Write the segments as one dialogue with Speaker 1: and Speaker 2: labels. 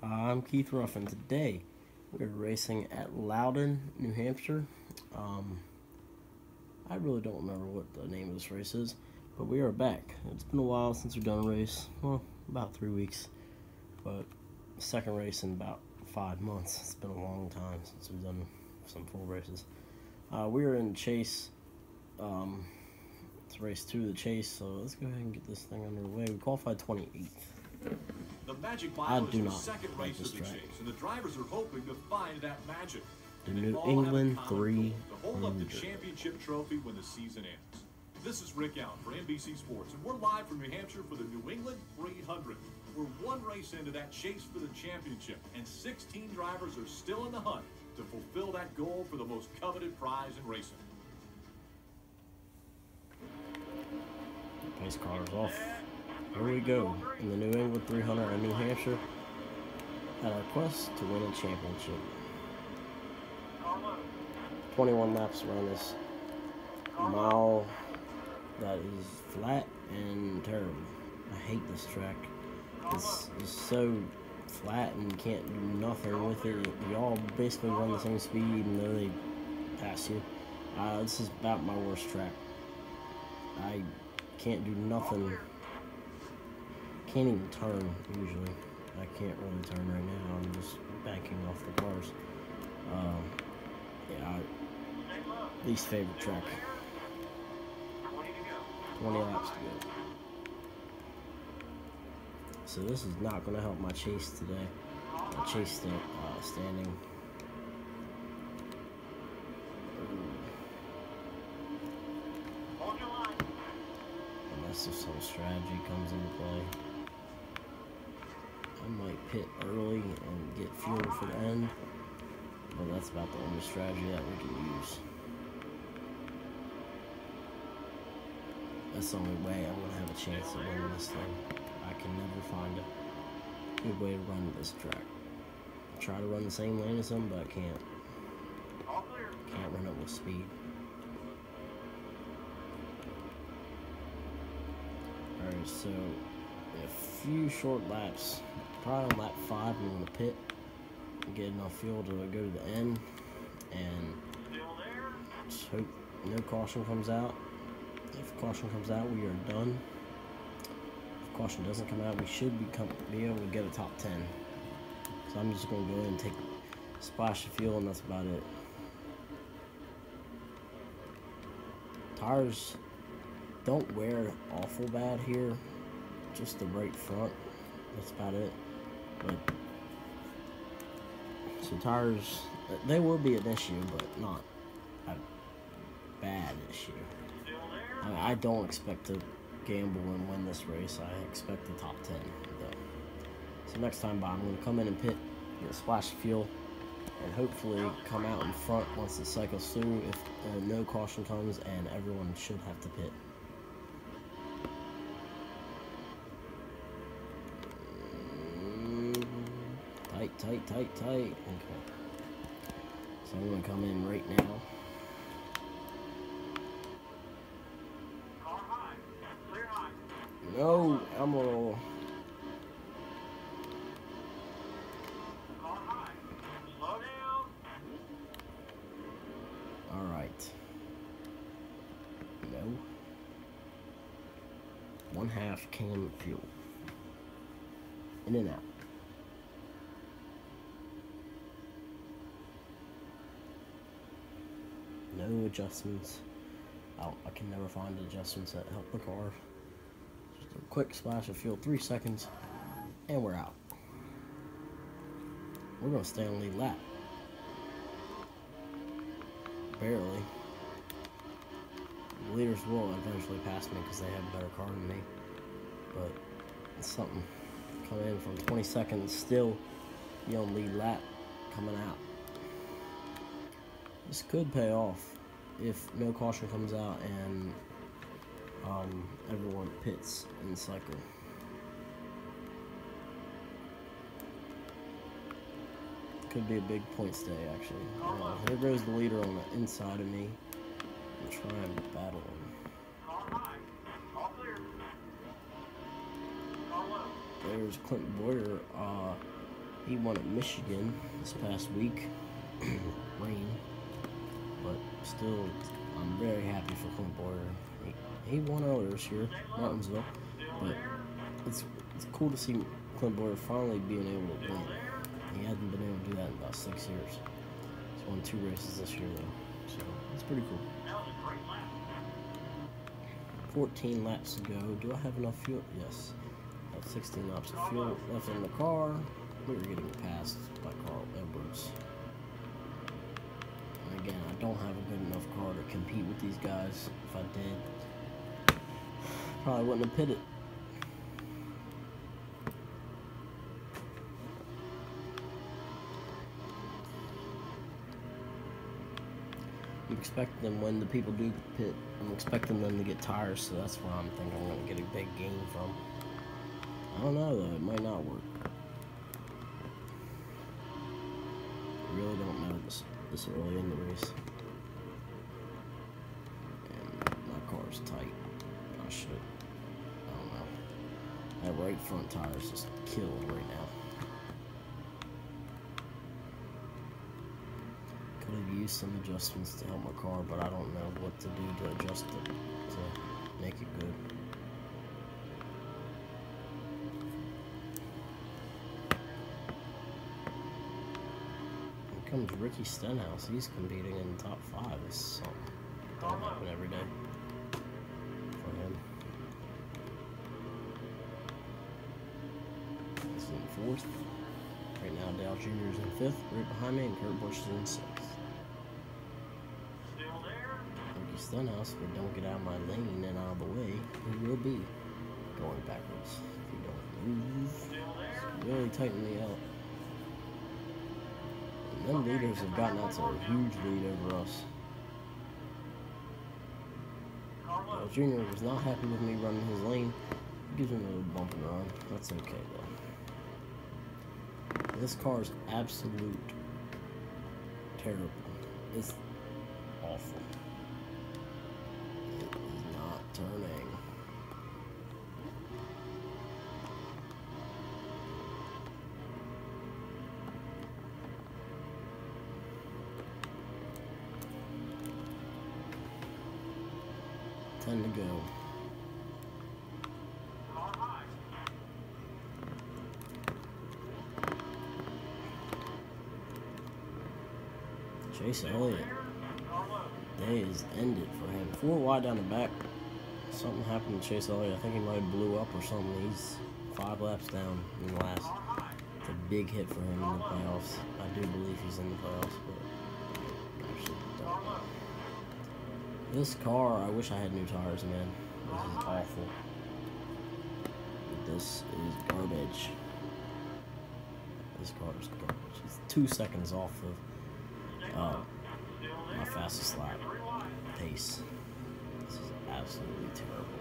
Speaker 1: I'm Keith Ruff, and today we're racing at Loudon, New Hampshire. I really don't remember what the name of this race is, but we are back. It's been a while since we've done a race. Well, about 3 weeks, but second race in about 5 months. It's been a long time since we've done some full races. We are in Chase. It's race 2 of the Chase, so let's go ahead and get this thing underway. We qualified 28th.
Speaker 2: The Magic Mile is the second
Speaker 1: like
Speaker 2: race of the
Speaker 1: track.
Speaker 2: Chase, and the drivers are hoping to find that magic.
Speaker 1: The
Speaker 2: And they
Speaker 1: New
Speaker 2: all have a
Speaker 1: England
Speaker 2: common goal,
Speaker 1: 300.
Speaker 2: to hold up the championship trophy when the season ends. This is Rick Allen for NBC Sports, and we're live from New Hampshire for the New England 300. We're one race into that chase for the championship, and 16 drivers are still in the hunt to fulfill that goal for the most coveted prize in racing.
Speaker 1: Pace car's off. Here we go in the New England 300 in New Hampshire at our quest to win a championship. 21 laps around this mile that is flat and terrible. I hate this track. It's so flat and you can't do nothing with it. You all basically run the same speed even though they pass you. This is about my worst track. I can't do nothing. Can't even turn usually. I can't really turn right now. I'm just banking off the cars. Yeah, least favorite track. 20 laps to go. So this is not going to help my chase today. My chase standing. Unless if some strategy comes into play. I might pit early and get fuel for the end, but that's about the only strategy that we can use. That's the only way I'm going to have a chance of winning this thing. I can never find a good way to run this track. I try to run the same lane as them, but I can't. Can't run it with speed. Alright, so in a few short laps, probably on lap 5, I'm going to pit and get enough fuel to go to the end, and just hope no caution comes out. If caution comes out, we are done. If caution doesn't come out, we should be able to get a top 10. So I'm just going to go ahead and take a splash of fuel, and that's about it. Tires don't wear awful bad here, just the right front. That's about it. But so tires, they will be an issue, but not a bad issue. I don't expect to gamble and win this race. I expect the top 10 though. So next time by, I'm going to come in and pit, get a splash of fuel, and hopefully come out in front once it cycles through if no caution comes, and everyone should have to pit. Tight. Okay. So I'm going to come in right now. No, I'm a little... Alright. No. 1/2 can of fuel. In and out. No adjustments. I can never find adjustments that help the car. Just a quick splash of fuel, 3 seconds, and we're out. We're going to stay on lead lap. Barely. The leaders will eventually pass me because they have a better car than me. But it's something. Coming in from 20 seconds, still be on lead lap, coming out. This could pay off if no caution comes out and everyone pits in the cycle. Could be a big points day, actually. Here goes the leader on the inside of me. I'm trying to battle him. There's Clinton Boyer He won at Michigan this past week. Rain. But still, I'm very happy for Clint Boyer. He won earlier this year, Martinsville. But it's cool to see Clint Boyer finally being able to win. He hasn't been able to do that in about 6 years. He's won 2 races this year, though. So, it's pretty cool. 14 laps to go. Do I have enough fuel? Yes. I have 16 laps of fuel left in the car. We were getting passed by Carl Edwards. And again, I don't have a good enough car to compete with these guys. If I did, probably wouldn't have pitted. I'm expecting them when the people do pit. I'm expecting them to get tires, so that's where I'm thinking I'm going to get a big gain from. I don't know though, it might not work. I really don't know this early in the race. And my car's tight. I should. I don't know. That right front tire is just killed right now. Could have used some adjustments to help my car, but I don't know what to do to adjust it to make it good. Here comes Ricky Stenhouse. He's competing in the top 5. This is something that don't happen every day for him. He's in 4th. Right now, Dale Jr. is in 5th, right behind me, and Kurt Busch is in 6th. Ricky Stenhouse, if we don't get out of my lane and out of the way, he will be going backwards. If we don't move, it's really tighten me out. And them leaders have gotten out to a huge lead over us. Dale Jr. was not happy with me running his lane. He gives him a little bump and run. That's okay, though. This car is absolute terrible. It's awful. It is not turning. Ten to go. Chase Elliott. Day is ended for him. 4 wide down the back. Something happened to Chase Elliott. I think he might have blew up or something. He's 5 laps down in the last. It's a big hit for him in the playoffs. I do believe he's in the playoffs, but I actually don't know. This car, I wish I had new tires, man. This is awful. This is garbage. This car is garbage. It's 2 seconds off of my fastest lap pace. This is absolutely terrible.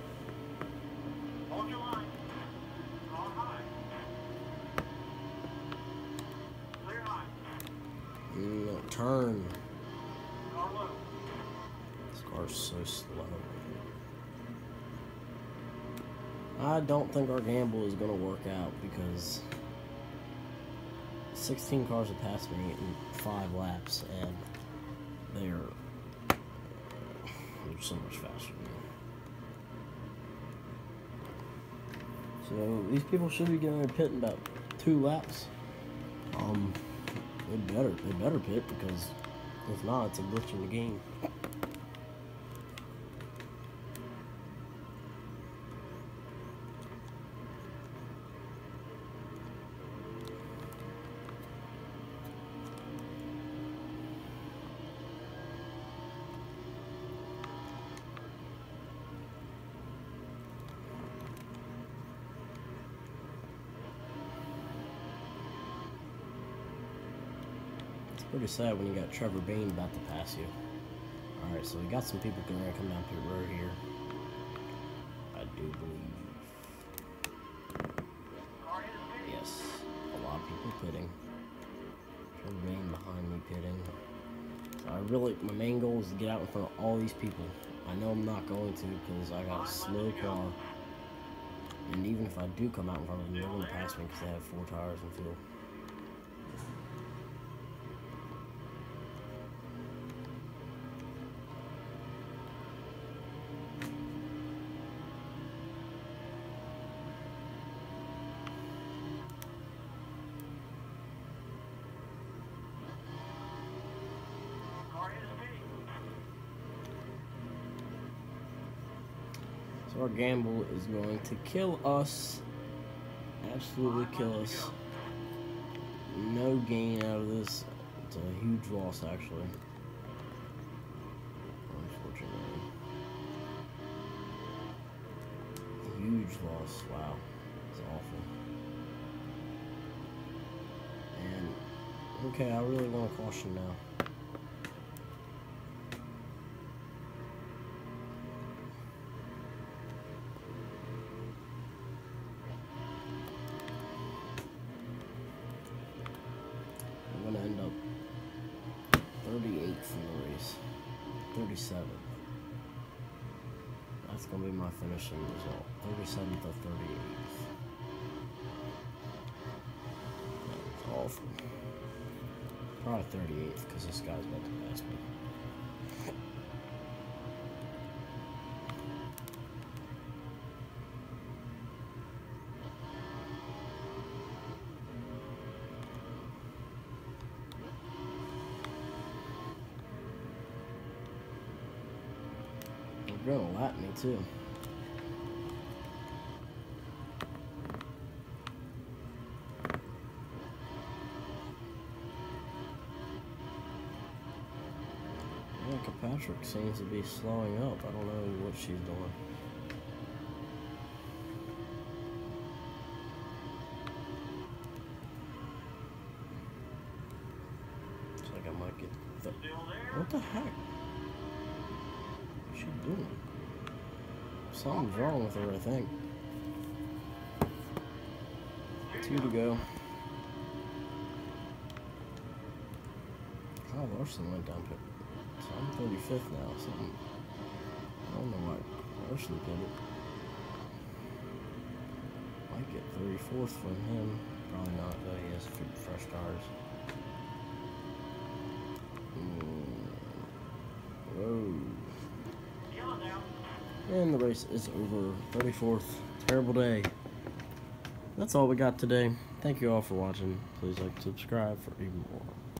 Speaker 1: No, turn. This car is so slow. I don't think our gamble is going to work out because 16 cars have passed me in 5 laps, and they're so much faster than me. So these people should be getting their pit in about 2 laps. They better pit, because if not, it's a glitch in the game. Pretty sad when you got Trevor Bayne about to pass you. Alright, so we got some people going to come down pit road here. I do believe. Yes, a lot of people pitting. Trevor Bayne behind me pitting. So my main goal is to get out in front of all these people. I know I'm not going to because I got a slow car. And even if I do come out in front of them, they're going to pass me because they have 4 tires and fuel. So our gamble is going to kill us. Absolutely kill us. No gain out of this. It's a huge loss, actually. Unfortunately. Huge loss. Wow. It's awful. And, okay, I really want to caution now. I'm going to end up 38th in the race. 37th. That's going to be my finishing result. 37th or 38th. That's awful. Probably 38th because this guy's about to pass me. They're gonna lap me too. Yeah, Kirkpatrick seems to be slowing up. I don't know what she's doing. Looks like I might get the... What the heck? What's she doing? Something's wrong with her, I think. 2 to go. Kyle Larson went down to... So I'm 35th now, something. I don't know why Larson did it. Might get 34th from him. Probably not, though. He has fresh tires. Whoa. And the race is over. 34th. Terrible day. That's all we got today. Thank you all for watching. Please like and subscribe for even more.